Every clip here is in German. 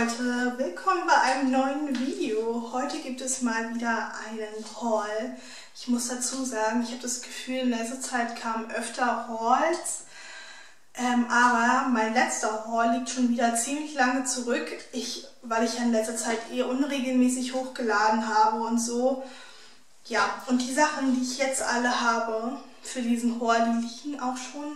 Leute, willkommen bei einem neuen Video. Heute gibt es mal wieder einen Haul. Ich muss dazu sagen, ich habe das Gefühl, in letzter Zeit kamen öfter Hauls. Aber mein letzter Haul liegt schon wieder ziemlich lange zurück, weil ich ja in letzter Zeit unregelmäßig hochgeladen habe und so. Ja, und die Sachen, die ich jetzt alle habe für diesen Haul, die liegen auch schon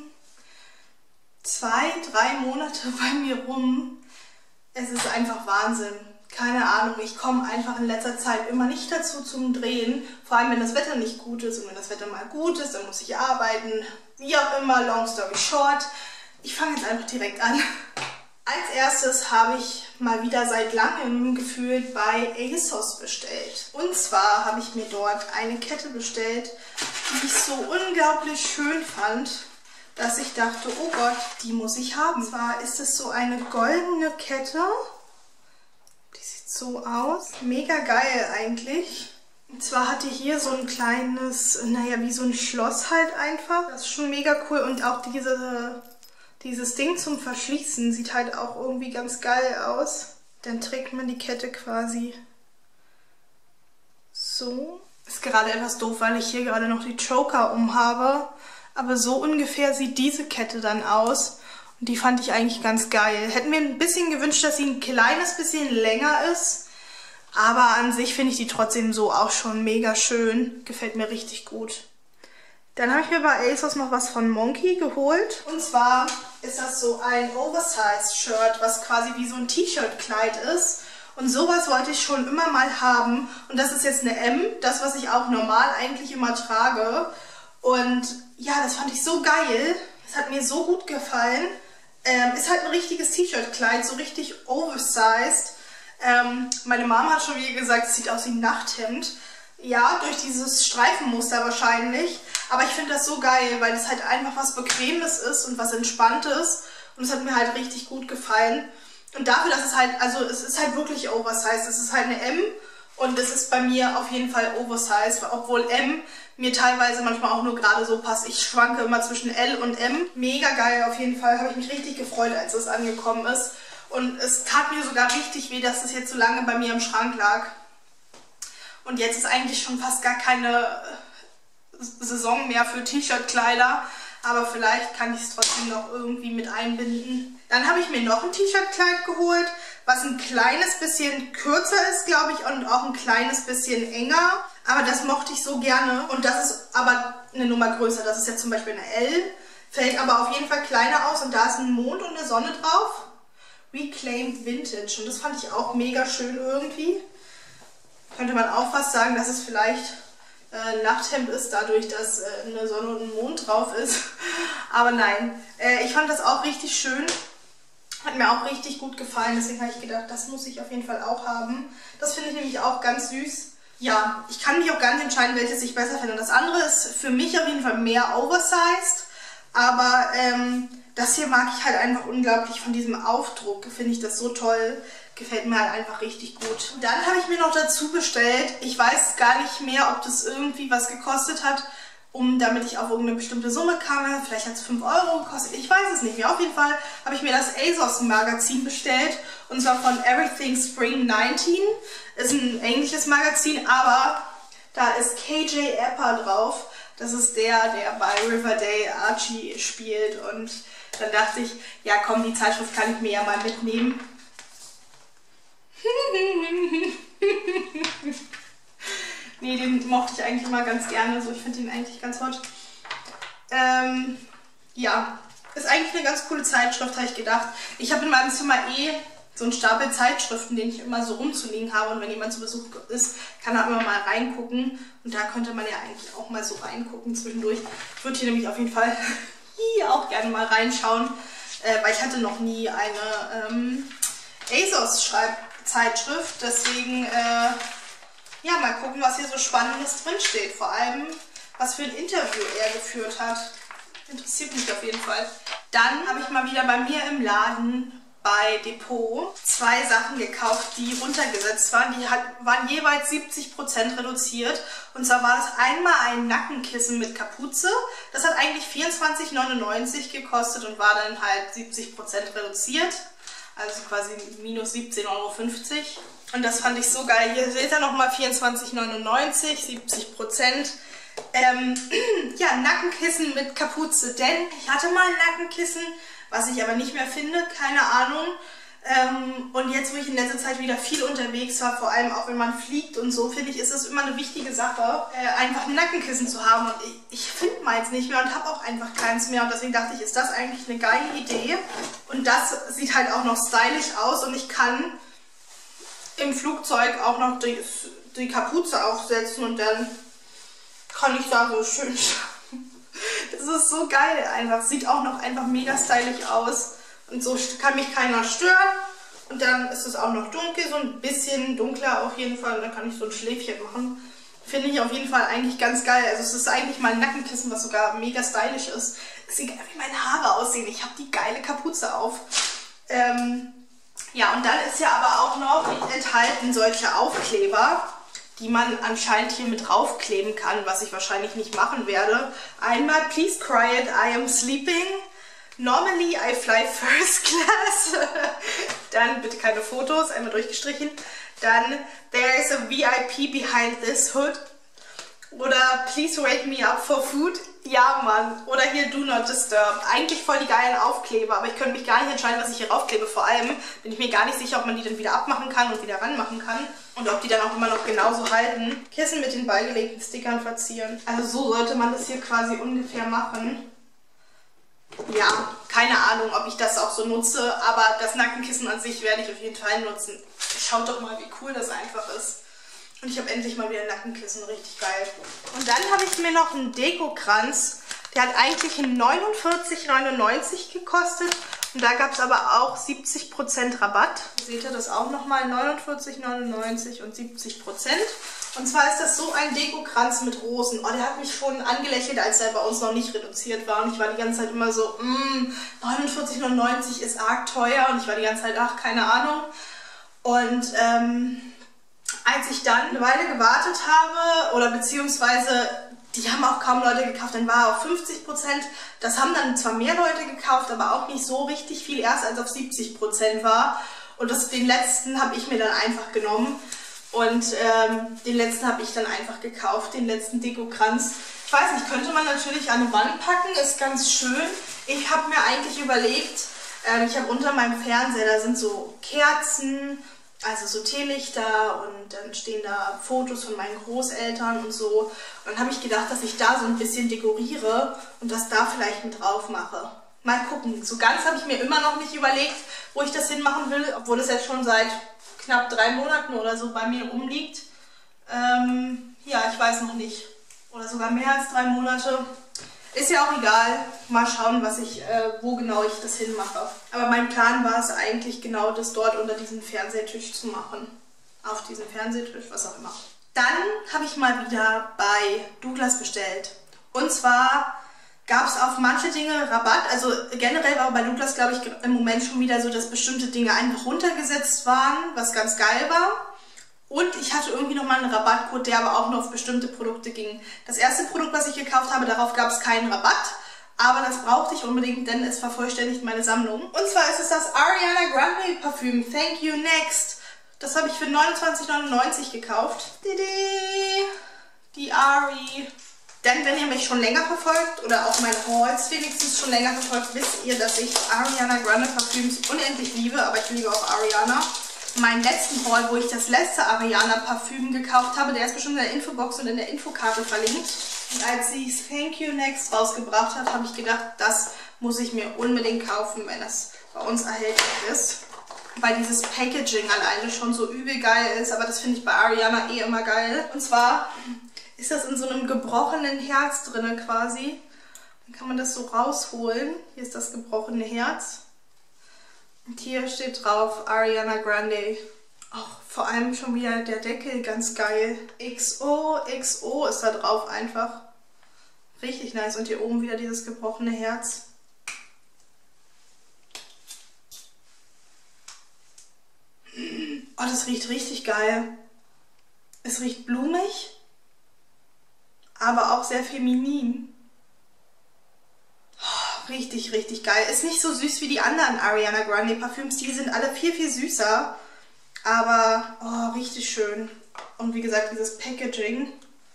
2-3 Monate bei mir rum. Es ist einfach Wahnsinn. Keine Ahnung, ich komme einfach in letzter Zeit immer nicht dazu zum Drehen. Vor allem, wenn das Wetter nicht gut ist. Und wenn das Wetter mal gut ist, dann muss ich arbeiten. Wie auch immer, long story short. Ich fange jetzt einfach direkt an. Als erstes habe ich mal wieder seit langem gefühlt bei ASOS bestellt. Und zwar habe ich mir dort eine Kette bestellt, die ich so unglaublich schön fand, dass ich dachte, oh Gott, die muss ich haben. Und zwar ist es so eine goldene Kette. Die sieht so aus. Mega geil eigentlich. Und zwar hat die hier so ein kleines, naja, wie so ein Schloss halt einfach. Das ist schon mega cool. Und auch dieses Ding zum Verschließen sieht halt auch irgendwie ganz geil aus. Dann trägt man die Kette quasi so. Ist gerade etwas doof, weil ich hier gerade noch die Choker umhabe. Aber so ungefähr sieht diese Kette dann aus. Und die fand ich eigentlich ganz geil. Hätten mir ein bisschen gewünscht, dass sie ein kleines bisschen länger ist. Aber an sich finde ich die trotzdem so auch schon mega schön. Gefällt mir richtig gut. Dann habe ich mir bei ASOS noch was von Monki geholt. Und zwar ist das so ein Oversize-Shirt, was quasi wie so ein T-Shirt-Kleid ist. Und sowas wollte ich schon immer mal haben. Und das ist jetzt eine M, das, was ich auch normal eigentlich immer trage. Und ja, das fand ich so geil. Das hat mir so gut gefallen. Ist halt ein richtiges T-Shirt-Kleid, so richtig oversized. Meine Mama hat schon wieder gesagt, es sieht aus wie ein Nachthemd. Ja, durch dieses Streifenmuster wahrscheinlich. Aber ich finde das so geil, weil es halt einfach was Bequemes ist und was Entspanntes. Und es hat mir halt richtig gut gefallen. Und dafür, dass es halt, also es ist halt wirklich oversized. Es ist halt eine M und es ist bei mir auf jeden Fall oversized, obwohl M mir teilweise manchmal auch nur gerade so passt. Ich schwanke immer zwischen L und M. Mega geil auf jeden Fall. Habe ich mich richtig gefreut, als es angekommen ist. Und es tat mir sogar richtig weh, dass es jetzt so lange bei mir im Schrank lag. Und jetzt ist eigentlich schon fast gar keine Saison mehr für T-Shirt-Kleider. Aber vielleicht kann ich es trotzdem noch irgendwie mit einbinden. Dann habe ich mir noch ein T-Shirt-Kleid geholt, was ein kleines bisschen kürzer ist, glaube ich, und auch ein kleines bisschen enger. Aber das mochte ich so gerne. Und das ist aber eine Nummer größer. Das ist jetzt zum Beispiel eine L. Fällt aber auf jeden Fall kleiner aus. Und da ist ein Mond und eine Sonne drauf. Reclaimed Vintage. Und das fand ich auch mega schön irgendwie. Könnte man auch fast sagen, dass es vielleicht ein Nachthemd ist, dadurch, dass eine Sonne und ein Mond drauf ist. Aber nein, ich fand das auch richtig schön. Hat mir auch richtig gut gefallen. Deswegen habe ich gedacht, das muss ich auf jeden Fall auch haben. Das finde ich nämlich auch ganz süß. Ja, ich kann mich auch gar nicht entscheiden, welches ich besser finde. Das andere ist für mich auf jeden Fall mehr oversized. Aber das hier mag ich halt einfach unglaublich. Von diesem Aufdruck finde ich das so toll. Gefällt mir halt einfach richtig gut. Und dann habe ich mir noch dazu bestellt. Ich weiß gar nicht mehr, ob das irgendwie was gekostet hat, damit ich auf irgendeine bestimmte Summe kam. Vielleicht hat es 5 Euro gekostet. Ich weiß es nicht mehr. Auf jeden Fall habe ich mir das ASOS Magazin bestellt. Und zwar von Everything Spring 19. Ist ein englisches Magazin, aber da ist KJ Apa drauf. Das ist der bei Riverdale Archie spielt. Und dann dachte ich, ja komm, die Zeitschrift kann ich mir ja mal mitnehmen. Nee, den mochte ich eigentlich immer ganz gerne. So, ich finde den eigentlich ganz hot. Ja, ist eigentlich eine ganz coole Zeitschrift, habe ich gedacht. Ich habe in meinem Zimmer so einen Stapel Zeitschriften, den ich immer so rumzuliegen habe. Und wenn jemand zu Besuch ist, kann er immer mal reingucken. Und da könnte man ja eigentlich auch mal so reingucken zwischendurch. Ich würde hier nämlich auf jeden Fall hier auch gerne mal reinschauen. Weil ich hatte noch nie eine ASOS-Schreibzeitschrift. Deswegen, ja, mal gucken, was hier so Spannendes drinsteht. Vor allem, was für ein Interview er geführt hat. Interessiert mich auf jeden Fall. Dann habe ich mal wieder bei mir im Laden bei Depot 2 Sachen gekauft, die runtergesetzt waren. Die waren jeweils 70% reduziert. Und zwar war das einmal ein Nackenkissen mit Kapuze. Das hat eigentlich 24,99 gekostet und war dann halt 70% reduziert. Also quasi minus 17,50 €. Und das fand ich so geil. Hier seht ihr nochmal 24,99 €, 70%. Ja, Nackenkissen mit Kapuze, denn ich hatte mal ein Nackenkissen, was ich aber nicht mehr finde, keine Ahnung. Und jetzt, wo ich in letzter Zeit wieder viel unterwegs war, vor allem auch wenn man fliegt und so, finde ich, ist es immer eine wichtige Sache, einfach ein Nackenkissen zu haben. Und ich finde meins nicht mehr und habe auch einfach keins mehr. Und deswegen dachte ich, ist das eigentlich eine geile Idee. Und das sieht halt auch noch stylisch aus und ich kann im Flugzeug auch noch die Kapuze aufsetzen und dann kann ich da so schön schauen. Das ist so geil einfach. Sieht auch noch einfach mega stylisch aus. Und so kann mich keiner stören. Und dann ist es auch noch dunkel, so ein bisschen dunkler auf jeden Fall. Und dann kann ich so ein Schläfchen machen. Finde ich auf jeden Fall eigentlich ganz geil. Also es ist eigentlich mal ein Nackenkissen, was sogar mega stylisch ist. Ist egal, wie meine Haare aussehen. Ich habe die geile Kapuze auf. Ja, und dann ist ja aber auch noch enthalten solche Aufkleber, die man anscheinend hier mit draufkleben kann, was ich wahrscheinlich nicht machen werde. Einmal, please cry it, I am sleeping. Normally I fly first class. Dann bitte keine Fotos, einmal durchgestrichen. Dann there is a VIP behind this hood. Oder please wake me up for food. Ja, Mann. Oder hier do not disturb. Eigentlich voll die geilen Aufkleber, aber ich könnte mich gar nicht entscheiden, was ich hier raufklebe. Vor allem bin ich mir gar nicht sicher, ob man die dann wieder abmachen kann und wieder ranmachen kann. Und ob die dann auch immer noch genauso halten. Kissen mit den beigelegten Stickern verzieren. Also so sollte man das hier quasi ungefähr machen. Ja, keine Ahnung, ob ich das auch so nutze, aber das Nackenkissen an sich werde ich auf jeden Fall nutzen. Schaut doch mal, wie cool das einfach ist. Und ich habe endlich mal wieder ein Nackenkissen, richtig geil. Und dann habe ich mir noch einen Dekokranz. Der hat eigentlich 49,99 € gekostet. Und da gab es aber auch 70% Rabatt. Seht ihr das auch nochmal? 49,99 € und 70%. Und zwar ist das so ein Dekokranz mit Rosen. Oh, der hat mich schon angelächelt, als er bei uns noch nicht reduziert war. Und ich war die ganze Zeit immer so, 49,99 € ist arg teuer. Und ich war die ganze Zeit, ach, keine Ahnung. Und als ich dann eine Weile gewartet habe, oder beziehungsweise die haben auch kaum Leute gekauft, dann war er auf 50%. Das haben dann zwar mehr Leute gekauft, aber auch nicht so richtig viel, erst als auf 70% war. Und den letzten habe ich mir dann einfach genommen. Und den letzten habe ich dann einfach gekauft, den letzten Dekokranz. Ich weiß nicht, könnte man natürlich an eine Wand packen, ist ganz schön. Ich habe mir eigentlich überlegt, ich habe unter meinem Fernseher, da sind so Kerzen, also so Teelichter und dann stehen da Fotos von meinen Großeltern und so. Und dann habe ich gedacht, dass ich da so ein bisschen dekoriere und das da vielleicht mit drauf mache. Mal gucken. So ganz habe ich mir immer noch nicht überlegt, wo ich das hinmachen will, obwohl es jetzt schon seit knapp 3 Monaten oder so bei mir rumliegt. Ja, ich weiß noch nicht. Oder sogar mehr als 3 Monate. Ist ja auch egal. Mal schauen, wo genau ich das hinmache. Aber mein Plan war es eigentlich genau, das dort unter diesen Fernsehtisch zu machen. Auf diesen Fernsehtisch, was auch immer. Dann habe ich mal wieder bei Douglas bestellt. Und zwar gab es auf manche Dinge Rabatt. Also generell war bei Douglas, glaube ich, im Moment schon wieder so, dass bestimmte Dinge einfach runtergesetzt waren, was ganz geil war. Und ich hatte irgendwie nochmal einen Rabattcode, der aber auch nur auf bestimmte Produkte ging. Das erste Produkt, was ich gekauft habe, darauf gab es keinen Rabatt. Aber das brauchte ich unbedingt, denn es vervollständigt meine Sammlung. Und zwar ist es das Ariana Grande Parfüm Thank You Next. Das habe ich für 29,99 € gekauft. Die Ari. Denn wenn ihr mich schon länger verfolgt, oder auch meine Hauls wenigstens schon länger verfolgt, wisst ihr, dass ich Ariana Grande Parfüms unendlich liebe. Aber ich liebe auch Ariana. Meinen letzten Haul, wo ich das letzte Ariana Parfüm gekauft habe, der ist bestimmt in der Infobox und in der Infokarte verlinkt. Und als sie Thank You Next rausgebracht hat, habe ich gedacht, das muss ich mir unbedingt kaufen, wenn es bei uns erhältlich ist. Weil dieses Packaging alleine schon so übel geil ist, aber das finde ich bei Ariana eh immer geil. Und zwar ist das in so einem gebrochenen Herz drin quasi. Dann kann man das so rausholen. Hier ist das gebrochene Herz. Und hier steht drauf Ariana Grande. Auch vor allem schon wieder der Deckel, ganz geil. XO ist da drauf einfach. Richtig nice. Und hier oben wieder dieses gebrochene Herz. Oh, das riecht richtig geil. Es riecht blumig, aber auch sehr feminin. richtig, richtig geil. Ist nicht so süß wie die anderen Ariana Grande Parfüms. Die sind alle viel, viel süßer. Aber, oh, richtig schön. Und wie gesagt, dieses Packaging.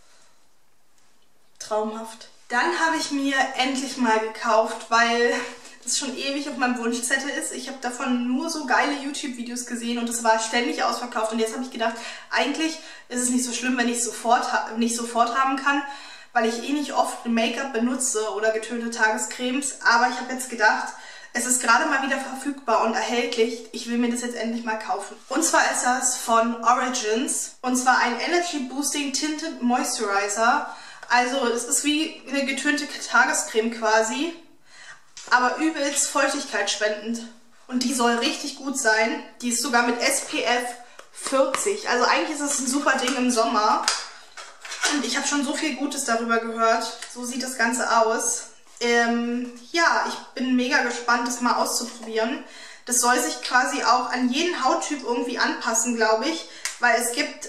Traumhaft. Dann habe ich mir endlich mal gekauft, weil das schon ewig auf meinem Wunschzettel ist. Ich habe davon nur so geile YouTube-Videos gesehen und es war ständig ausverkauft. Und jetzt habe ich gedacht, eigentlich ist es nicht so schlimm, wenn ich es nicht sofort haben kann, weil ich eh nicht oft Make-up benutze oder getönte Tagescremes. Aber ich habe jetzt gedacht, es ist gerade mal wieder verfügbar und erhältlich. Ich will mir das jetzt endlich mal kaufen. Und zwar ist das von Origins. Und zwar ein Energy Boosting Tinted Moisturizer. Also es ist wie eine getönte Tagescreme quasi, aber übelst feuchtigkeitsspendend. Und die soll richtig gut sein. Die ist sogar mit SPF 40. Also eigentlich ist es ein super Ding im Sommer. Und ich habe schon so viel Gutes darüber gehört. So sieht das Ganze aus. Ja, ich bin mega gespannt, das mal auszuprobieren. Das soll sich quasi auch an jeden Hauttyp irgendwie anpassen, glaube ich. Weil es gibt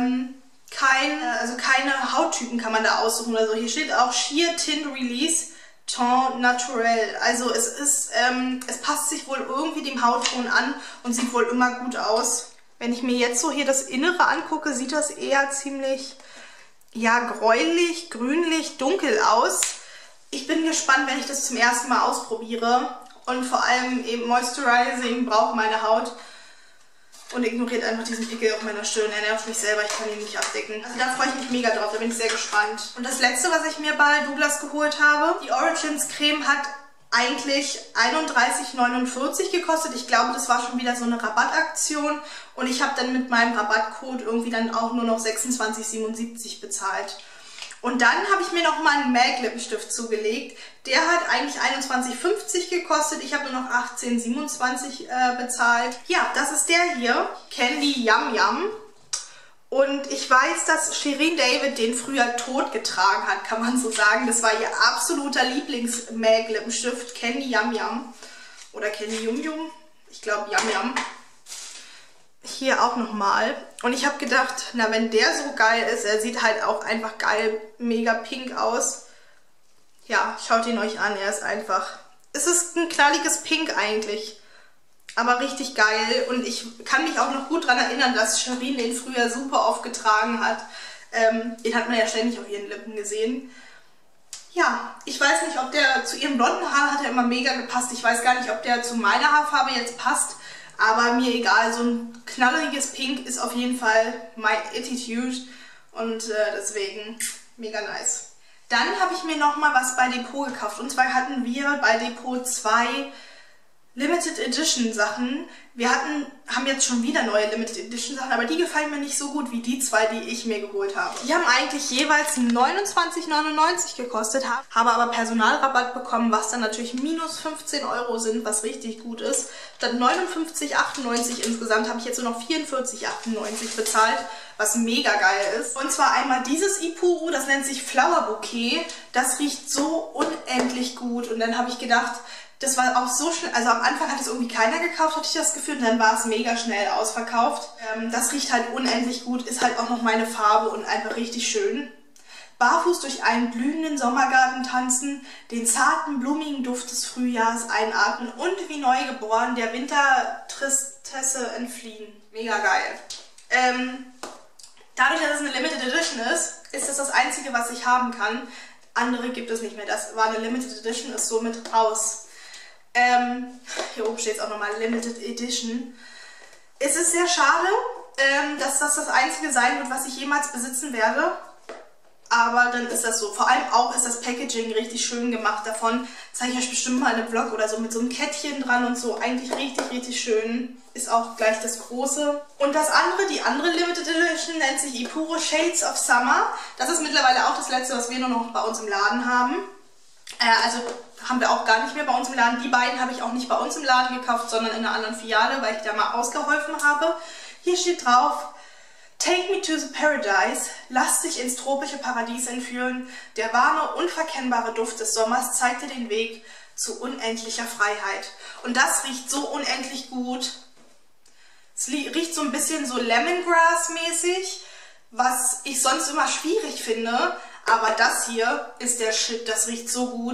keine Hauttypen kann man da aussuchen oder so. Hier steht auch Sheer Tint Release Ton Naturel. Also es passt sich wohl irgendwie dem Hautton an und sieht wohl immer gut aus. Wenn ich mir jetzt so hier das Innere angucke, sieht das eher ziemlich, ja, gräulich, grünlich, dunkel aus. Ich bin gespannt, wenn ich das zum ersten Mal ausprobiere. Und vor allem eben Moisturizing braucht meine Haut. Und ignoriert einfach diesen Pickel auf meiner Stirn. Er nervt mich selber, ich kann ihn nicht abdecken. Also da freue ich mich mega drauf, da bin ich sehr gespannt. Und das letzte, was ich mir bei Douglas geholt habe, die Origins Creme hat eigentlich 31,49 gekostet. Ich glaube, das war schon wieder so eine Rabattaktion. Und ich habe dann mit meinem Rabattcode irgendwie dann auch nur noch 26,77 bezahlt. Und dann habe ich mir nochmal einen MAC Lippenstift zugelegt. Der hat eigentlich 21,50 gekostet. Ich habe nur noch 18,27 bezahlt. Ja, das ist der hier. Candy Yum Yum. Und ich weiß, dass Shirin David den früher tot getragen hat, kann man so sagen. Das war ihr absoluter Lieblings-MAC Lippenstift. Candy Yum Yum. Oder Candy Yum Yum. Ich glaube Yum Yum. Hier auch nochmal. Und ich habe gedacht, na, wenn der so geil ist, er sieht halt auch einfach geil, mega pink aus. Ja, schaut ihn euch an, er ist einfach... Es ist ein knalliges Pink eigentlich, aber richtig geil. Und ich kann mich auch noch gut daran erinnern, dass Shirin den früher super oft getragen hat. Den hat man ja ständig auf ihren Lippen gesehen. Ja, ich weiß nicht, ob der zu ihren blonden Haaren hat er immer mega gepasst. Ich weiß gar nicht, ob der zu meiner Haarfarbe jetzt passt. Aber mir egal, so ein knalleriges Pink ist auf jeden Fall my attitude und deswegen mega nice. Dann habe ich mir nochmal was bei Depot gekauft und zwar hatten wir bei Depot 2 Limited Edition Sachen. Wir haben jetzt schon wieder neue Limited Edition Sachen, aber die gefallen mir nicht so gut wie die zwei, die ich mir geholt habe. Die haben eigentlich jeweils 29,99 gekostet, habe aber Personalrabatt bekommen, was dann natürlich minus 15 € sind, was richtig gut ist. Statt 59,98 insgesamt habe ich jetzt nur noch 44,98 bezahlt, was mega geil ist. Und zwar einmal dieses Ipuru, das nennt sich Flower Bouquet. Das riecht so unendlich gut und dann habe ich gedacht, das war auch so schnell, also am Anfang hat es irgendwie keiner gekauft, hatte ich das Gefühl, und dann war es mega schnell ausverkauft. Das riecht halt unendlich gut, ist halt auch noch meine Farbe und einfach richtig schön. Barfuß durch einen blühenden Sommergarten tanzen, den zarten, blumigen Duft des Frühjahrs einatmen und wie neugeboren der Wintertristesse entfliehen. Mega geil. Dadurch, dass es eine Limited Edition ist das Einzige, was ich haben kann. Andere gibt es nicht mehr. Das war eine Limited Edition, ist somit raus. Hier oben steht es auch nochmal Limited Edition. Es ist sehr schade, dass das Einzige sein wird, was ich jemals besitzen werde. Aber dann ist das so. Vor allem auch ist das Packaging richtig schön gemacht davon. Zeige ich euch bestimmt mal in einem Vlog oder so mit so einem Kettchen dran und so. Eigentlich richtig, richtig schön. Ist auch gleich das große. Und das andere, die andere Limited Edition, nennt sich Ipuro Shades of Summer. Das ist mittlerweile auch das letzte, was wir nur noch bei uns im Laden haben. Also haben wir auch gar nicht mehr bei uns im Laden. Die beiden habe ich auch nicht bei uns im Laden gekauft, sondern in einer anderen Filiale, weil ich da mal ausgeholfen habe. Hier steht drauf: Take me to the paradise, lass dich ins tropische Paradies entführen. Der warme, unverkennbare Duft des Sommers zeigt dir den Weg zu unendlicher Freiheit. Und das riecht so unendlich gut. Es riecht so ein bisschen so Lemongrass-mäßig, was ich sonst immer schwierig finde. Aber das hier ist der Shit, das riecht so gut.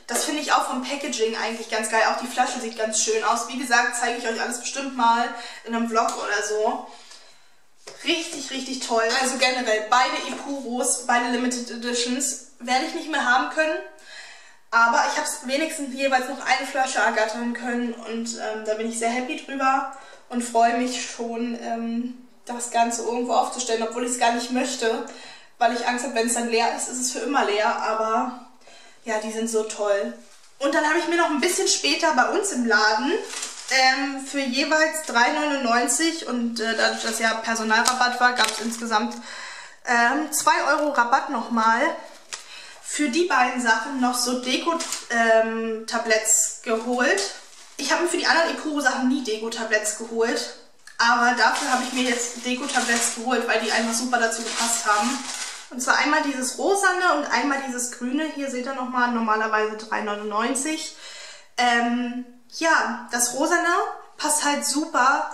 Das finde ich auch vom Packaging eigentlich ganz geil. Auch die Flasche sieht ganz schön aus. Wie gesagt, zeige ich euch alles bestimmt mal in einem Vlog oder so. Richtig, richtig toll. Also generell beide Ipuros, beide Limited Editions werde ich nicht mehr haben können. Aber ich habe es wenigstens jeweils noch eine Flasche ergattern können. Und da bin ich sehr happy drüber und freue mich schon, das Ganze irgendwo aufzustellen, obwohl ich es gar nicht möchte. Weil ich Angst habe, wenn es dann leer ist, ist es für immer leer. Aber ja, die sind so toll. Und dann habe ich mir noch ein bisschen später bei uns im Laden für jeweils 3,99 € und dadurch, dass ja Personalrabatt war, gab es insgesamt 2 € Rabatt nochmal für die beiden Sachen noch so Deko-Tabletts geholt. Ich habe mir für die anderen Ipuro-Sachen nie Deko-Tabletts geholt, aber dafür habe ich mir jetzt Deko-Tabletts geholt, weil die einfach super dazu gepasst haben. Und zwar einmal dieses rosane und einmal dieses grüne. Hier seht ihr nochmal, normalerweise 3,99 €. Ja, das rosane passt halt super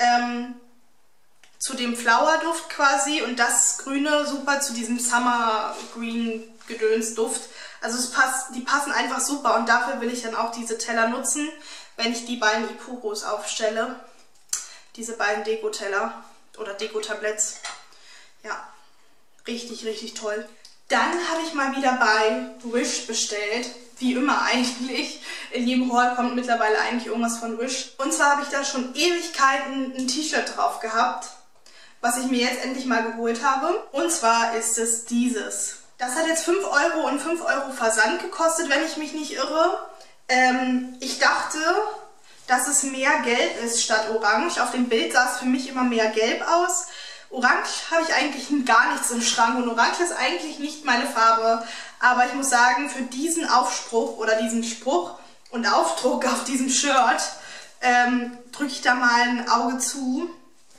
zu dem Flower-Duft quasi und das grüne super zu diesem Summer Green Gedöns Duft. Also die passen einfach super und dafür will ich dann auch diese Teller nutzen, wenn ich die beiden Ipuros aufstelle. Diese beiden Deko-Teller oder Deko-Tabletts. Ja, richtig, richtig toll. Dann habe ich mal wieder bei Wish bestellt. Wie immer eigentlich. In jedem Haul kommt mittlerweile eigentlich irgendwas von Wish. Und zwar habe ich da schon Ewigkeiten ein T-Shirt drauf gehabt, was ich mir jetzt endlich mal geholt habe. Und zwar ist es dieses. Das hat jetzt 5 € und 5 € Versand gekostet, wenn ich mich nicht irre. Ich dachte, dass es mehr gelb ist statt orange. Auf dem Bild sah es für mich immer mehr gelb aus. Orange habe ich eigentlich gar nichts im Schrank und Orange ist eigentlich nicht meine Farbe. Aber ich muss sagen, für diesen Aufspruch oder diesen Spruch und Aufdruck auf diesem Shirt drücke ich da mal ein Auge zu.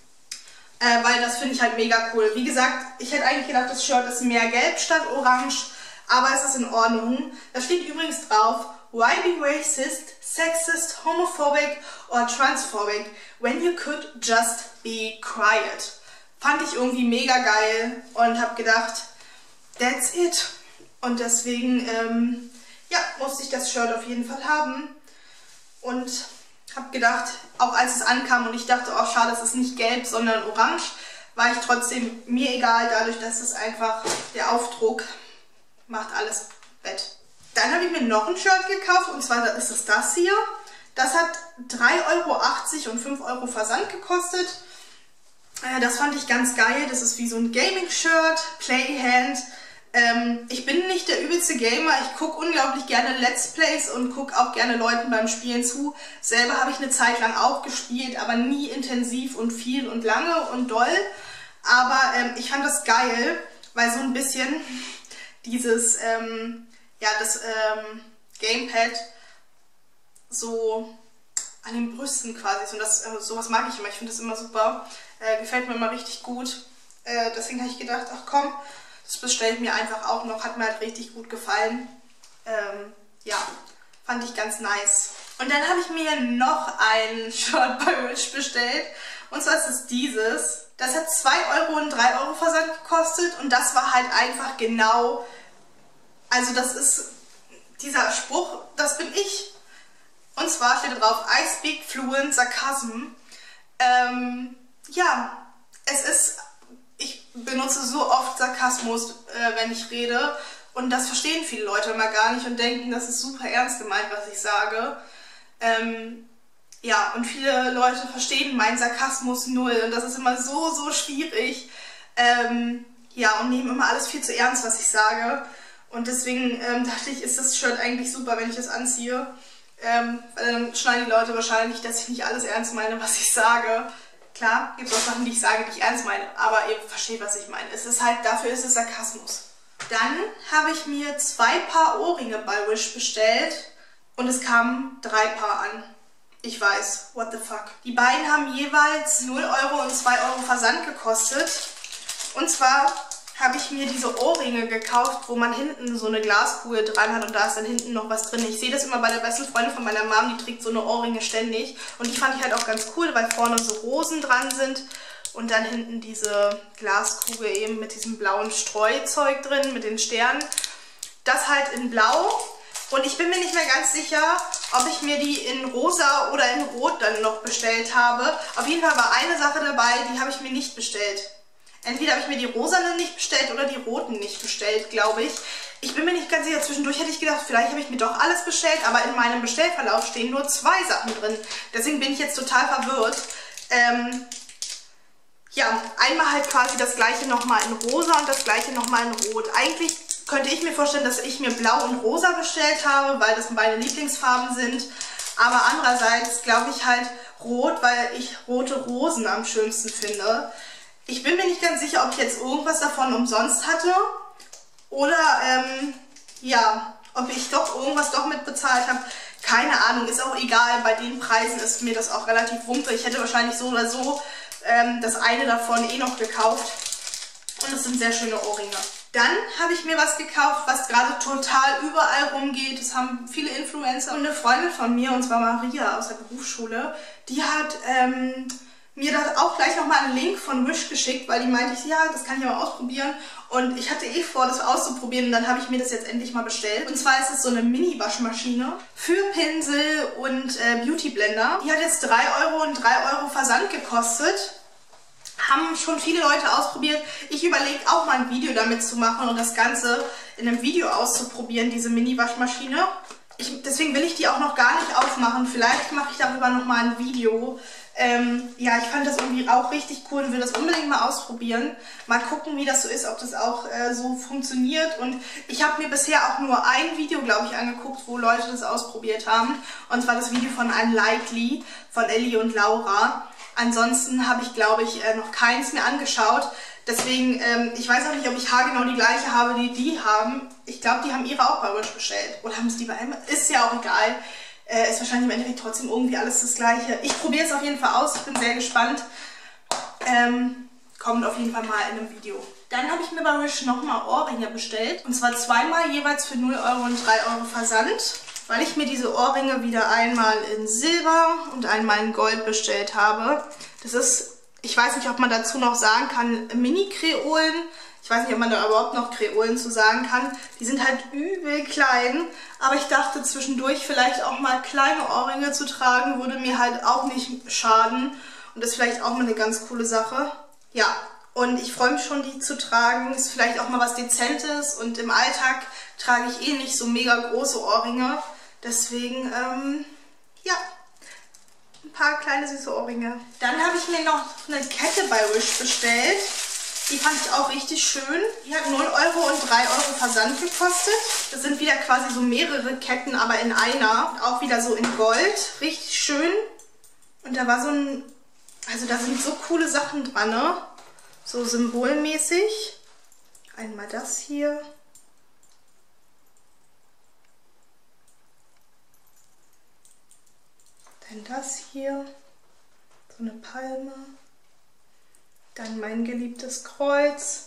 Weil das finde ich halt mega cool. Wie gesagt, ich hätte eigentlich gedacht, das Shirt ist mehr gelb statt orange. Aber es ist in Ordnung. Da steht übrigens drauf: Why be racist, sexist, homophobic or transphobic when you could just be quiet? Fand ich irgendwie mega geil und habe gedacht, that's it. Und deswegen, ja, musste ich das Shirt auf jeden Fall haben. Und habe gedacht, auch als es ankam und ich dachte, oh schade, es ist nicht gelb, sondern orange, war ich trotzdem mir egal, dadurch, dass es einfach der Aufdruck macht alles wett. Dann habe ich mir noch ein Shirt gekauft und zwar ist es das hier. Das hat 3,80 € und 5 € Versand gekostet. Das fand ich ganz geil. Das ist wie so ein Gaming-Shirt, Playhand. Ich bin nicht der übelste Gamer. Ich gucke unglaublich gerne Let's Plays und gucke auch gerne Leuten beim Spielen zu. Selber habe ich eine Zeit lang auch gespielt, aber nie intensiv und viel und lange und doll. Aber ich fand das geil, weil so ein bisschen dieses, ja, das Gamepad so an den Brüsten quasi ist. Und das, sowas mag ich immer. Ich finde das immer super. Gefällt mir immer richtig gut. Deswegen habe ich gedacht, ach komm, das bestelle ich mir einfach auch noch. Hat mir halt richtig gut gefallen. Ja, fand ich ganz nice. Und dann habe ich mir noch ein Shirt bei Wish bestellt. Und zwar ist es dieses. Das hat 2 € und 3 € Versand gekostet. Und das war halt einfach genau, also das ist dieser Spruch, das bin ich. Und zwar steht da drauf, I speak fluent sarcasm. Ja, es ist, ich benutze so oft Sarkasmus, wenn ich rede. Und das verstehen viele Leute immer gar nicht und denken, das ist super ernst gemeint, was ich sage. Ja, und viele Leute verstehen meinen Sarkasmus null. Und das ist immer so, so schwierig. Ja, und nehmen immer alles viel zu ernst, was ich sage. Und deswegen dachte ich, ist das Shirt eigentlich super, wenn ich das anziehe. Weil dann schneiden die Leute wahrscheinlich, dass ich nicht alles ernst meine, was ich sage. Klar, gibt es auch Sachen, die ich sage, die ich ernst meine, aber ihr versteht, was ich meine. Es ist halt, dafür ist es Sarkasmus. Dann habe ich mir 2 Paar Ohrringe bei Wish bestellt und es kamen 3 Paar an. Ich weiß, what the fuck. Die beiden haben jeweils 0 € und 2 € Versand gekostet. Und zwar habe ich mir diese Ohrringe gekauft, wo man hinten so eine Glaskugel dran hat und da ist dann hinten noch was drin. Ich sehe das immer bei der besten Freundin von meiner Mom, die trägt so eine Ohrringe ständig. Und die fand ich halt auch ganz cool, weil vorne so Rosen dran sind und dann hinten diese Glaskugel eben mit diesem blauen Streuzeug drin, mit den Sternen. Das halt in blau. Und ich bin mir nicht mehr ganz sicher, ob ich mir die in rosa oder in rot dann noch bestellt habe. Auf jeden Fall war eine Sache dabei, die habe ich mir nicht bestellt. Entweder habe ich mir die rosanen nicht bestellt oder die roten nicht bestellt, glaube ich. Ich bin mir nicht ganz sicher. Zwischendurch hätte ich gedacht, vielleicht habe ich mir doch alles bestellt, aber in meinem Bestellverlauf stehen nur 2 Sachen drin. Deswegen bin ich jetzt total verwirrt. Ja, einmal halt quasi das gleiche nochmal in rosa und das gleiche nochmal in rot. Eigentlich könnte ich mir vorstellen, dass ich mir blau und rosa bestellt habe, weil das meine Lieblingsfarben sind. Aber andererseits glaube ich halt rot, weil ich rote Rosen am schönsten finde. Ich bin mir nicht ganz sicher, ob ich jetzt irgendwas davon umsonst hatte oder ja, ob ich doch irgendwas doch mitbezahlt habe. Keine Ahnung, ist auch egal. Bei den Preisen ist mir das auch relativ wumpe. Ich hätte wahrscheinlich so oder so das eine davon eh noch gekauft. Und es sind sehr schöne Ohrringe. Dann habe ich mir was gekauft, was gerade total überall rumgeht. Das haben viele Influencer. Und eine Freundin von mir, und zwar Maria aus der Berufsschule, die hat mir da auch gleich nochmal einen Link von Wish geschickt, weil die meinte, ja, das kann ich aber ausprobieren. Und ich hatte eh vor, das auszuprobieren, und dann habe ich mir das jetzt endlich mal bestellt. Und zwar ist es so eine Mini-Waschmaschine für Pinsel und Beauty-Blender. Die hat jetzt 3 € und 3 € Versand gekostet. Haben schon viele Leute ausprobiert. Ich überlege auch mal ein Video damit zu machen und das Ganze in einem Video auszuprobieren, diese Mini-Waschmaschine. Deswegen will ich die auch noch gar nicht aufmachen. Vielleicht mache ich darüber nochmal ein Video. Ja, ich fand das irgendwie auch richtig cool und will das unbedingt mal ausprobieren. Mal gucken, wie das so ist, ob das auch so funktioniert. Und ich habe mir bisher auch nur ein Video, glaube ich, angeguckt, wo Leute das ausprobiert haben. Und zwar das Video von Unlikely, von Ellie und Laura. Ansonsten habe ich, glaube ich, noch keins mehr angeschaut. Deswegen, ich weiß auch nicht, ob ich haargenau die gleiche habe, die die haben. Ich glaube, die haben ihre auch bei Wish bestellt. Oder haben es die bei Amazon? Ist ja auch egal. Ist wahrscheinlich im Endeffekt trotzdem irgendwie alles das Gleiche. Ich probiere es auf jeden Fall aus. Ich bin sehr gespannt. Kommt auf jeden Fall mal in einem Video. Dann habe ich mir bei Wish nochmal Ohrringe bestellt. Und zwar zweimal jeweils für 0 € und 3 € Versand. Weil ich mir diese Ohrringe wieder einmal in Silber und einmal in Gold bestellt habe. Das ist, ich weiß nicht, ob man dazu noch sagen kann, Mini-Kreolen. Ich weiß nicht, ob man da überhaupt noch Kreolen zu sagen kann. Die sind halt übel klein. Aber ich dachte zwischendurch vielleicht auch mal kleine Ohrringe zu tragen, würde mir halt auch nicht schaden. Und das ist vielleicht auch mal eine ganz coole Sache. Ja, und ich freue mich schon, die zu tragen. Ist vielleicht auch mal was Dezentes. Und im Alltag trage ich eh nicht so mega große Ohrringe. Deswegen, ja, ein paar kleine süße Ohrringe. Dann habe ich mir noch eine Kette bei Wish bestellt. Die fand ich auch richtig schön. Die hat 0 € und 3 € Versand gekostet. Das sind wieder quasi so mehrere Ketten, aber in einer. Auch wieder so in Gold. Richtig schön. Und da war so ein, also da sind so coole Sachen dran, ne? So symbolmäßig. Einmal das hier. Dann das hier, so eine Palme, dann mein geliebtes Kreuz,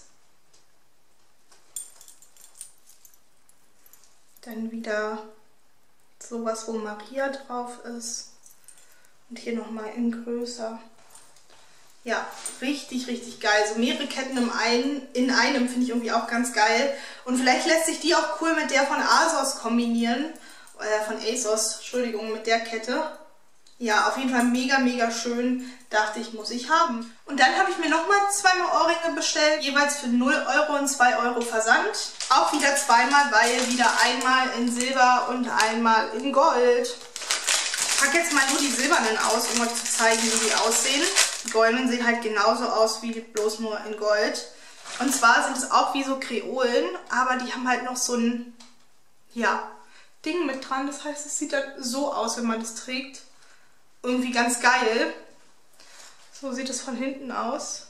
dann wieder sowas, wo Maria drauf ist und hier nochmal in größer. Ja, richtig, richtig geil. So mehrere Ketten in einem finde ich irgendwie auch ganz geil. Und vielleicht lässt sich die auch cool mit der von ASOS kombinieren, von ASOS, Entschuldigung, mit der Kette. Ja, auf jeden Fall mega, mega schön. Dachte ich, muss ich haben. Und dann habe ich mir nochmal zweimal Ohrringe bestellt. Jeweils für 0 € und 2 € Versand. Auch wieder zweimal, weil wieder einmal in Silber und einmal in Gold. Ich packe jetzt mal nur die silbernen aus, um euch zu zeigen, wie die aussehen. Die goldenen sehen halt genauso aus wie bloß nur in Gold. Und zwar sind es auch wie so Kreolen, aber die haben halt noch so ein, ja, Ding mit dran. Das heißt, es sieht dann so aus, wenn man das trägt. Irgendwie ganz geil. So sieht es von hinten aus.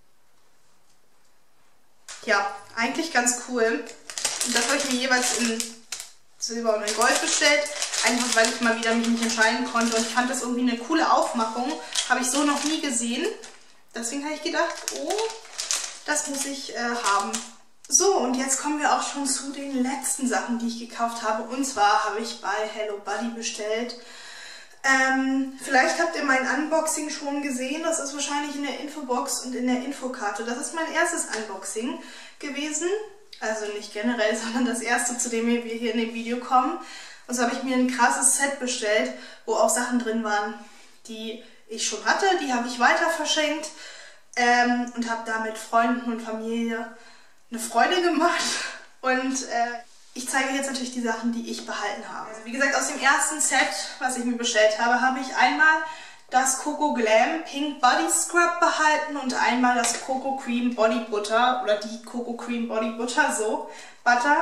Ja, eigentlich ganz cool. Und das habe ich mir jeweils in Silber und in Gold bestellt. Einfach weil ich mal wieder mich nicht entscheiden konnte. Und ich fand das irgendwie eine coole Aufmachung. Habe ich so noch nie gesehen. Deswegen habe ich gedacht, oh, das muss ich haben. So, und jetzt kommen wir auch schon zu den letzten Sachen, die ich gekauft habe. Und zwar habe ich bei Hello Buddy bestellt. Vielleicht habt ihr mein Unboxing schon gesehen. Das ist wahrscheinlich in der Infobox und in der Infokarte. Das ist mein erstes Unboxing gewesen. Also nicht generell, sondern das erste, zu dem wir hier in dem Video kommen. Und so habe ich mir ein krasses Set bestellt, wo auch Sachen drin waren, die ich schon hatte. Die habe ich weiter verschenkt und habe damit Freunden und Familie eine Freude gemacht. Und ich zeige jetzt natürlich die Sachen, die ich behalten habe. Also wie gesagt, aus dem ersten Set, was ich mir bestellt habe, habe ich einmal das Coco Glam Pink Body Scrub behalten und einmal das Coco Cream Body Butter oder die Coco Cream Body Butter, so, Butter.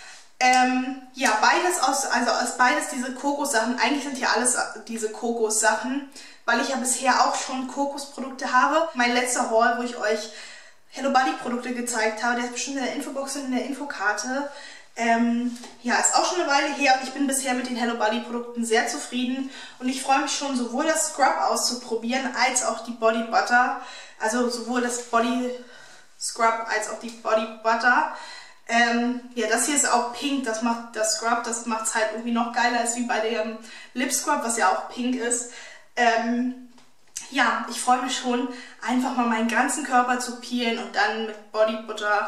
Ja, beides diese Kokossachen. Eigentlich sind ja alles diese Kokossachen, weil ich ja bisher auch schon Kokosprodukte habe. Mein letzter Haul, wo ich euch Hello Body Produkte gezeigt habe, der ist bestimmt in der Infobox und in der Infokarte. Ja, ist auch schon eine Weile her und ich bin bisher mit den Hello Body Produkten sehr zufrieden und ich freue mich schon, sowohl das Scrub auszuprobieren, als auch die Body Butter, also sowohl das Body Scrub als auch die Body Butter. Ja, das hier ist auch pink, das macht das Scrub, das macht es halt irgendwie noch geiler als wie bei dem Lip Scrub, was ja auch pink ist. Ja, ich freue mich schon, einfach mal meinen ganzen Körper zu peelen und dann mit Body Butter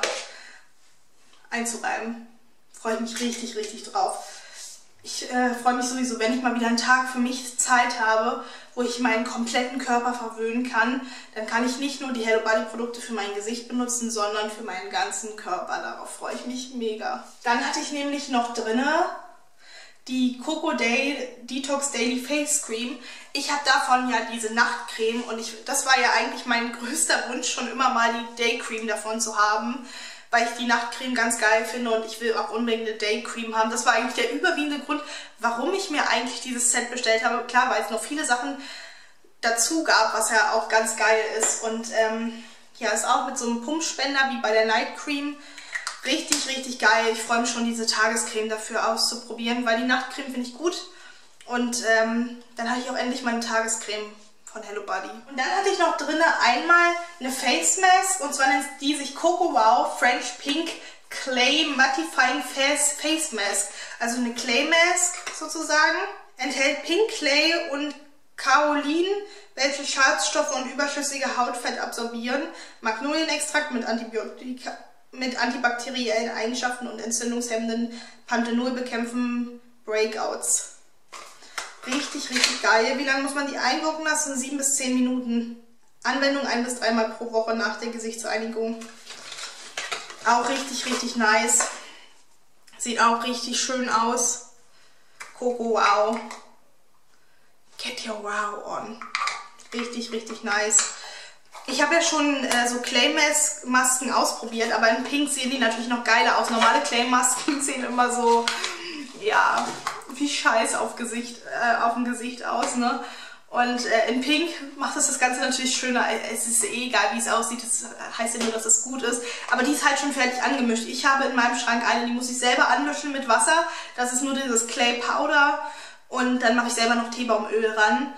einzureiben. Freue ich mich richtig, richtig drauf. Ich freue mich sowieso, wenn ich mal wieder einen Tag für mich Zeit habe, wo ich meinen kompletten Körper verwöhnen kann. Dann kann ich nicht nur die Hello Body Produkte für mein Gesicht benutzen, sondern für meinen ganzen Körper. Darauf freue ich mich mega. Dann hatte ich nämlich noch drinne die Coco Detox Daily Face Cream. Ich habe davon ja diese Nachtcreme und das war ja eigentlich mein größter Wunsch, schon immer mal die Day Cream davon zu haben, weil ich die Nachtcreme ganz geil finde und ich will auch unbedingt eine Day Cream haben. Das war eigentlich der überwiegende Grund, warum ich mir eigentlich dieses Set bestellt habe. Klar, weil es noch viele Sachen dazu gab, was ja auch ganz geil ist. Und ja, ist auch mit so einem Pumpspender wie bei der Night Cream richtig, richtig geil. Ich freue mich schon, diese Tagescreme dafür auszuprobieren, weil die Nachtcreme finde ich gut. Und dann hatte ich auch endlich meine Tagescreme von Hello Body. Und dann hatte ich noch drin einmal eine Face Mask, und zwar nennt die sich Coco Wow French Pink Clay Mattifying Face Mask. Also eine Clay Mask sozusagen. Enthält Pink Clay und Kaolin, welche Schadstoffe und überschüssige Hautfett absorbieren. Magnolienextrakt mit antibakteriellen Eigenschaften und entzündungshemmenden Panthenol bekämpfen Breakouts. Richtig, richtig geil. Wie lange muss man die einwirken lassen? 7 bis 10 Minuten. Anwendung 1 bis 3 Mal pro Woche nach der Gesichtsreinigung. Auch richtig, richtig nice. Sieht auch richtig schön aus. Coco Wow. Get your wow on. Richtig, richtig nice. Ich habe ja schon so Clay-Masken ausprobiert, aber in Pink sehen die natürlich noch geiler aus. Normale Clay-Masken sehen immer so, ja, wie Scheiß auf dem Gesicht aus, ne? Und in Pink macht das Ganze natürlich schöner. Es ist eh egal, wie es aussieht. Das heißt ja nur, dass es gut ist. Aber die ist halt schon fertig angemischt. Ich habe in meinem Schrank eine, die muss ich selber anmischen mit Wasser. Das ist nur dieses Clay Powder. Und dann mache ich selber noch Teebaumöl ran.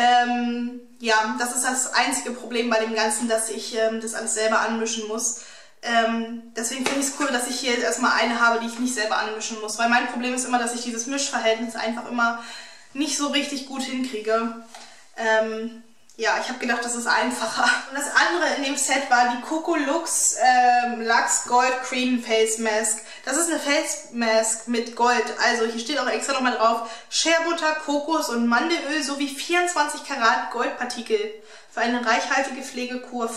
Ja, das ist das einzige Problem bei dem Ganzen, dass ich das alles selber anmischen muss. Deswegen finde ich es cool, dass ich hier jetzt erstmal eine habe, die ich nicht selber anmischen muss. Weil mein Problem ist immer, dass ich dieses Mischverhältnis einfach immer nicht so richtig gut hinkriege. Ja, ich habe gedacht, das ist einfacher. Und das andere in dem Set war die Coco Lux Lux Gold Cream Face Mask. Das ist eine Face Mask mit Gold. Also hier steht auch extra nochmal drauf: Shea Butter, Kokos und Mandelöl sowie 24 Karat Goldpartikel für eine reichhaltige Pflegekur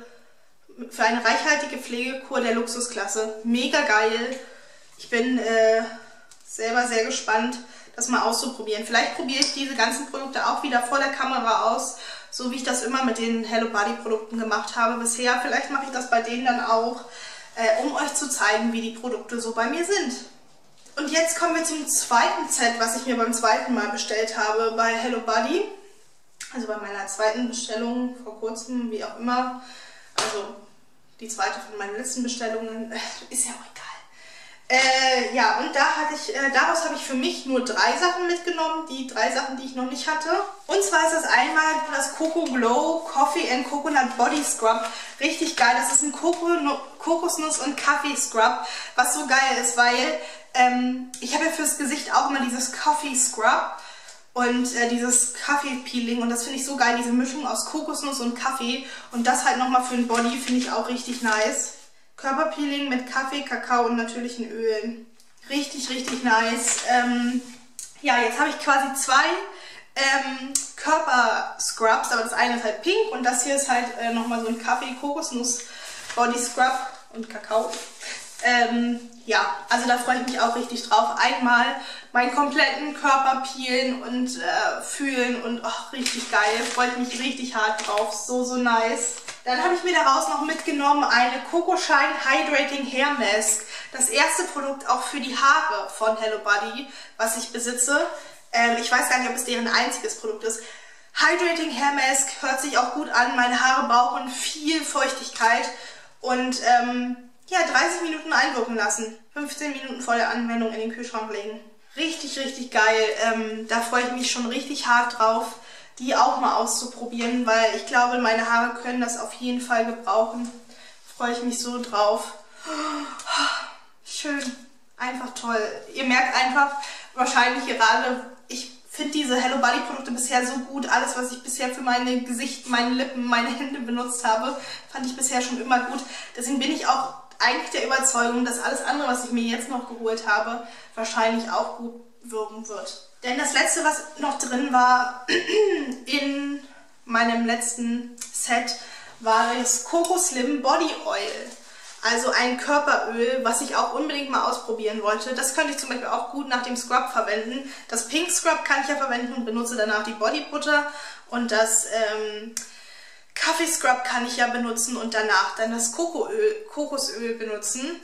der Luxusklasse. Mega geil. Ich bin selber sehr gespannt, das mal auszuprobieren. Vielleicht probiere ich diese ganzen Produkte auch wieder vor der Kamera aus, so wie ich das immer mit den Hello Body Produkten gemacht habe bisher. Vielleicht mache ich das bei denen dann auch, um euch zu zeigen, wie die Produkte so bei mir sind. Und jetzt kommen wir zum zweiten Set, was ich mir beim zweiten Mal bestellt habe bei Hello Body. Also bei meiner zweiten Bestellung vor kurzem, wie auch immer. Also die zweite von meinen letzten Bestellungen. Ist ja auch egal. Ja, und daraus habe ich für mich nur 3 Sachen mitgenommen, die 3 Sachen, die ich noch nicht hatte. Und zwar ist das einmal das Coco Glow Coffee and Coconut Body Scrub. Richtig geil, das ist ein Kokosnuss- und Kaffee-Scrub, was so geil ist, weil ich habe ja fürs Gesicht auch immer dieses Coffee Scrub und dieses Kaffee-Peeling, und das finde ich so geil, diese Mischung aus Kokosnuss und Kaffee, und das halt nochmal für den Body finde ich auch richtig nice. Körperpeeling mit Kaffee, Kakao und natürlichen Ölen. Richtig, richtig nice. Ja, jetzt habe ich quasi zwei Körperscrubs, aber das eine ist halt pink und das hier ist halt nochmal so ein Kaffee-Kokosnuss-Body-Scrub und Kakao. Ja, also da freue ich mich auch richtig drauf. Einmal meinen kompletten Körper peelen und fühlen und richtig geil. Freue ich mich richtig hart drauf. So, so nice. Dann habe ich mir daraus noch mitgenommen eine Coco Shine Hydrating Hair Mask. Das erste Produkt auch für die Haare von Hello Body, was ich besitze. Ich weiß gar nicht, ob es deren einziges Produkt ist. Hydrating Hair Mask hört sich auch gut an. Meine Haare brauchen viel Feuchtigkeit und ja, 30 Minuten einwirken lassen. 15 Minuten vor der Anwendung in den Kühlschrank legen. Richtig, richtig geil. Da freue ich mich schon richtig hart drauf, die auch mal auszuprobieren, weil ich glaube, meine Haare können das auf jeden Fall gebrauchen. Freue ich mich so drauf. Schön. Einfach toll. Ihr merkt einfach wahrscheinlich gerade, ich finde diese Hello Body Produkte bisher so gut. Alles, was ich bisher für mein Gesicht, meine Lippen, meine Hände benutzt habe, fand ich bisher schon immer gut. Deswegen bin ich auch eigentlich der Überzeugung, dass alles andere, was ich mir jetzt noch geholt habe, wahrscheinlich auch gut wirken wird. Denn das letzte, was noch drin war in meinem letzten Set, war das Coco Slim Body Oil. Also ein Körperöl, was ich auch unbedingt mal ausprobieren wollte. Das könnte ich zum Beispiel auch gut nach dem Scrub verwenden. Das Pink Scrub kann ich ja verwenden und benutze danach die Body Butter. Und das Kaffee Scrub kann ich ja benutzen und danach dann das Kokosöl benutzen.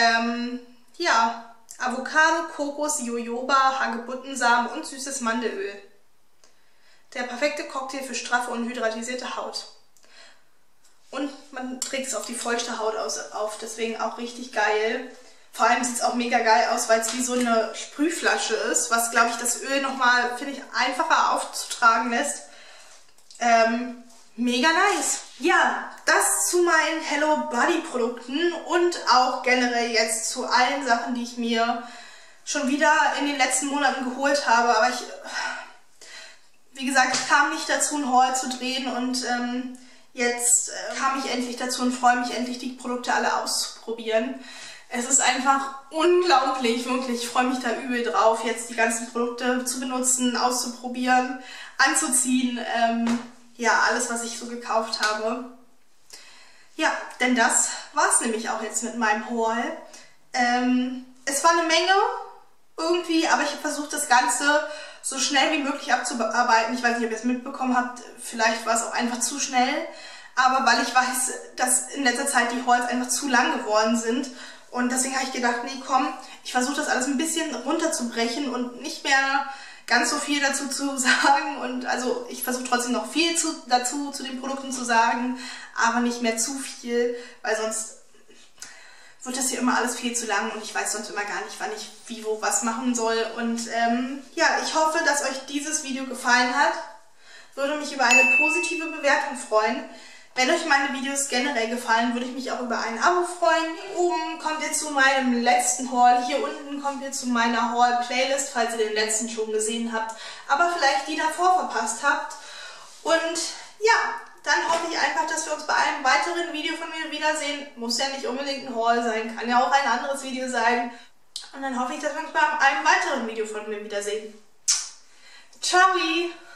Ja, Avocado, Kokos, Jojoba, Hagebuttensamen und süßes Mandelöl. Der perfekte Cocktail für straffe und hydratisierte Haut. Und man trägt es auf die feuchte Haut auf, deswegen auch richtig geil. Vor allem sieht es auch mega geil aus, weil es wie so eine Sprühflasche ist, was, glaube ich, das Öl nochmal, finde ich, einfacher aufzutragen lässt. Mega nice. Ja, das zu meinen Hello Body Produkten und auch generell jetzt zu allen Sachen, die ich mir schon wieder in den letzten Monaten geholt habe. Aber wie gesagt, ich kam nicht dazu, ein Haul zu drehen und jetzt kam ich endlich dazu und freue mich endlich, die Produkte alle auszuprobieren. Es ist einfach unglaublich, wirklich. Ich freue mich da übel drauf, jetzt die ganzen Produkte zu benutzen, auszuprobieren, anzuziehen. Ja, alles, was ich so gekauft habe. Ja, denn das war es nämlich auch jetzt mit meinem Haul. Es war eine Menge irgendwie, aber ich habe versucht, das Ganze so schnell wie möglich abzuarbeiten. Ich weiß nicht, ob ihr es mitbekommen habt, vielleicht war es auch einfach zu schnell. Aber weil ich weiß, dass in letzter Zeit die Hauls einfach zu lang geworden sind. Und deswegen habe ich gedacht, nee, komm, ich versuche das alles ein bisschen runterzubrechen und nicht mehr ganz so viel dazu zu sagen. Und also ich versuche trotzdem noch viel dazu zu den Produkten zu sagen, aber nicht mehr zu viel, weil sonst wird das hier immer alles viel zu lang und ich weiß sonst immer gar nicht, wann ich wie, wo, was machen soll. Und ja, ich hoffe, dass euch dieses Video gefallen hat. Würde mich über eine positive Bewertung freuen. Wenn euch meine Videos generell gefallen, würde ich mich auch über ein Abo freuen. Hier oben kommt ihr zu meinem letzten Haul. Hier unten kommt ihr zu meiner Haul-Playlist, falls ihr den letzten schon gesehen habt, aber vielleicht die davor verpasst habt. Und ja, dann hoffe ich einfach, dass wir uns bei einem weiteren Video von mir wiedersehen. Muss ja nicht unbedingt ein Haul sein, kann ja auch ein anderes Video sein. Und dann hoffe ich, dass wir uns bei einem weiteren Video von mir wiedersehen. Ciao!